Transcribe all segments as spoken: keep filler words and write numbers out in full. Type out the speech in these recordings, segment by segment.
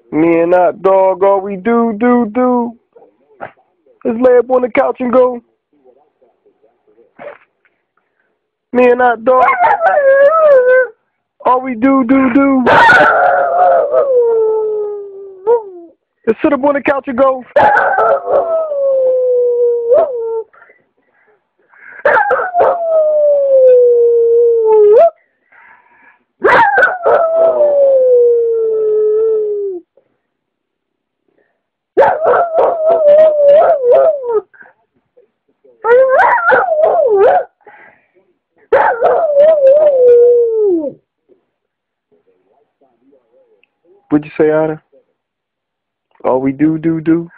Me and Ott Dog, all we do, do, do is lay up on the couch and go. Me and Ott Dog, all we do, do, do is sit up on the couch and go. What'd you say, Otter? All we do, do, do.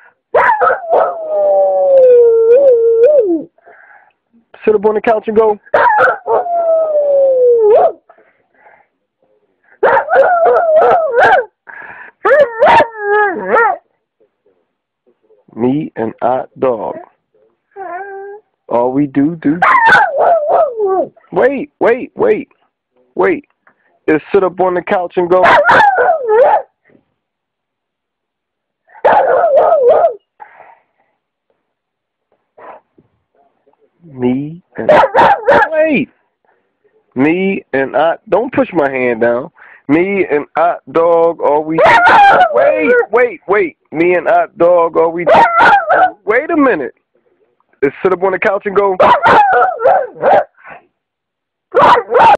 Sit up on the couch and go. Me and Ott Dog. All we do, do. Wait, wait, wait, wait. Is sit up on the couch and go. Me and wait. Me and Ott. Don't push my hand down. Me and Ott Dog. All we do. Wait, wait, wait. Me and Ott Dog. All we do. Wait a minute. Is sit up on the couch and go.